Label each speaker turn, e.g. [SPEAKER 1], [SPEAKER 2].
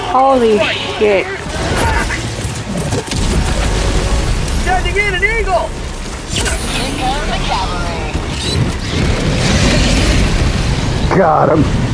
[SPEAKER 1] Holy shit.
[SPEAKER 2] Sending in an eagle!
[SPEAKER 3] Here comes the cavalry.
[SPEAKER 4] Got him.